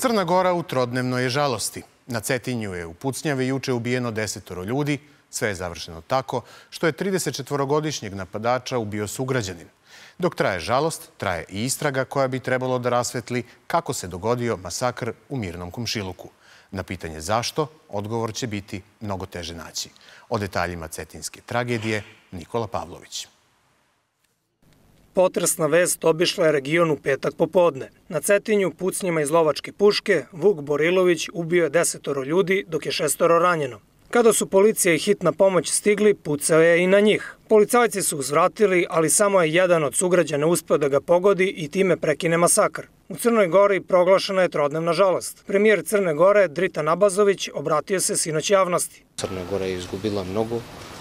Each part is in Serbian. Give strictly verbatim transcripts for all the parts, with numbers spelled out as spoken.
Crna Gora u trodnevnoj je žalosti. Na Cetinju je u pucnjavi juče ubijeno desetoro ljudi. Sve je završeno tako što je tridesetčetvorogodišnjeg napadača ubio sugrađanin. Dok traje žalost, traje i istraga koja bi trebalo da rasvetli kako se dogodio masakr u mirnom komšiluku. Na pitanje zašto, odgovor će biti mnogo teže naći. O detaljima cetinske tragedije Nikola Pavlović. Potresna vest obišla je region u petak popodne. Na Cetinju pucnjima iz lovačke puške Vuk Borilović ubio je desetoro ljudi, dok je šestoro ranjeno. Kada su policija i hitna pomoć stigli, pucao je i na njih. Policajci su uzvratili, ali samo je jedan od sugrađana uspeo da ga pogodi i time prekine masakr. U Crnoj Gori proglašena je trodnevna žalost. Premijer Crne Gore, Dritan Abazović, obratio se sinoć javnosti. Crna Gora je izgubila mnogo.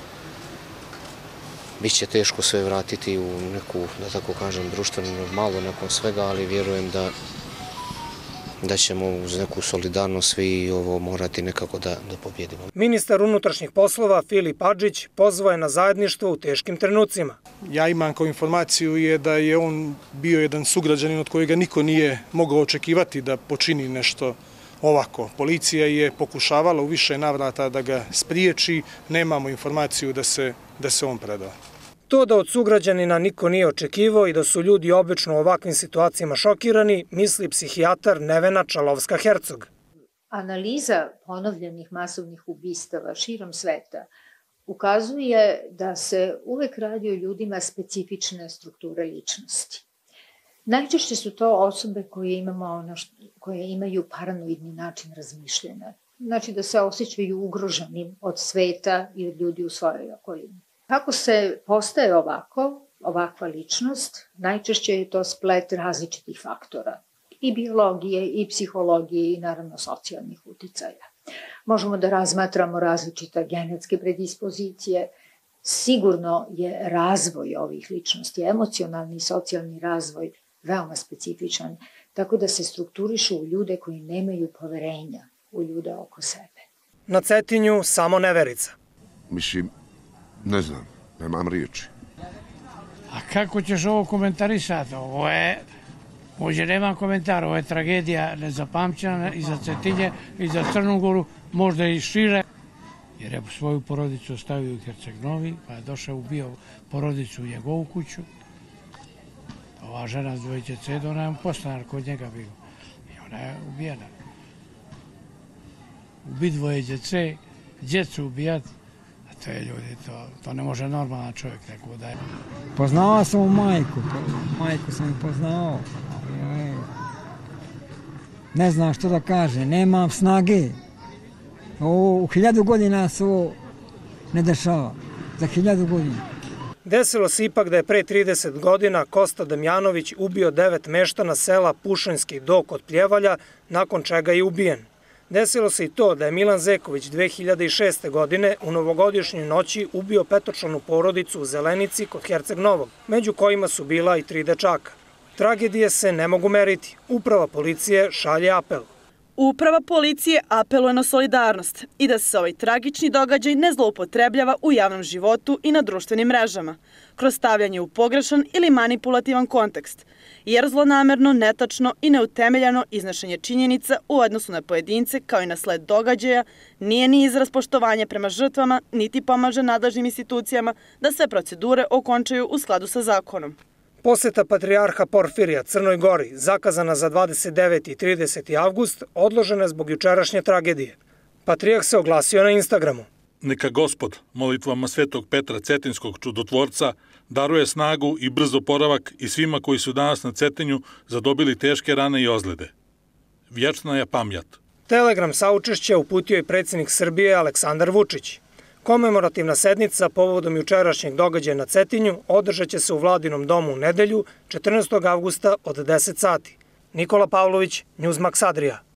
Biće teško sve vratiti u neku, da tako kažem, društvenu normalu nakon svega, ali vjerujem da da ćemo uz neku solidarnost svi ovo morati nekako da, da pobjedimo. Ministar unutrašnjih poslova Filip Adžić pozvao je na zajedništvo u teškim trenucima. Ja imam kao informaciju je da je on bio jedan sugrađanin od kojega niko nije mogao očekivati da počini nešto ovako. Policija je pokušavala u više navrata da ga spriječi, nemamo informaciju da se, da se on predao. To da od sugrađanina niko nije očekivao i da su ljudi obično u ovakvim situacijama šokirani, misli psihijatar Nevena Čalovska-Hercog. Analiza ponovljenih masovnih ubistava širom sveta ukazuje da se uvek radi o ljudima specifične strukture ličnosti. Najčešće su to osobe koje, imamo ono što, koje imaju paranoidni način razmišljanja. Znači da se osjećaju ugroženim od sveta i od ljudi u svojoj okolini. Kako se postaje ovako, ovakva ličnost, najčešće je to splet različitih faktora. I biologije, i psihologije, i naravno socijalnih uticaja. Možemo da razmatramo različite genetske predispozicije. Sigurno je razvoj ovih ličnosti, emocionalni i socijalni razvoj, veoma specifičan, tako da se strukturišu u ljude koji nemaju poverenja u ljude oko sebe. Na Cetinju samo neverica. Mislim, ne znam, nemam riječi. A kako ćeš ovo komentarisati? Ovo je, ovdje nemam komentara, ovo je tragedija nezapamćena i za Cetinje, i za Crnu Goru, možda i šire. Jer je svoju porodicu ostavio u Herceg-Novi, pa je došao, ubio porodicu u njegovu kuću. Ova žena s dvoje djece, ona je postanar kod njega bilo. I ona je ubijena. Ubiti dvoje djece, djecu ubijati. To je ljudi, to, to ne može normalan čovjek tako da je. Poznao sam u majku, majku sam i poznao. Ne znam što da kaže, nemam snage. Ovo, u hiljadu godina se ovo ne dešava, za hiljadu godina. Desilo se ipak da je pre trideset godina Kosta Damjanović ubio devet meštana sela Pušanjski do kod Pljevalja, nakon čega je ubijen. Desilo se i to da je Milan Zeković dve hiljade šeste. godine u novogodišnjoj noći ubio petočlanu porodicu u Zelenici kod Herceg-Novog, među kojima su bila i tri dečaka. Tragedije se ne mogu meriti. Uprava policije šalje apel. Uprava policije apeluje na solidarnost i da se ovaj tragični događaj ne zloupotrebljava u javnom životu i na društvenim mrežama, kroz stavljanje u pogrešan ili manipulativan kontekst, jer zlonamerno, netačno i neutemeljano iznošenje činjenica u odnosu na pojedince kao i na sled događaja nije ni izraz poštovanja prema žrtvama, niti pomaže nadležnim institucijama da sve procedure okončaju u skladu sa zakonom. Poseta patrijarha Porfirija Crnoj Gori, zakazana za dvadeset deveti i trideseti avgust, odložena zbog jučerašnje tragedije. Patrijarh se oglasio na Instagramu. Neka Gospod molitvama Svetog Petra Cetinskog čudotvorca daruje snagu i brz oporavak i svima koji su danas na Cetinju zadobili teške rane i ozljede. Vječna je pamjat. Telegram saučešća uputio je predsjednik Srbije Aleksandar Vučić. Komemorativna sednica povodom jučerašnjeg događaja na Cetinju održat će se u Vladinom domu u nedelju, četrnaestog avgusta od deset sati. Nikola Pavlović, Newsmax Adria.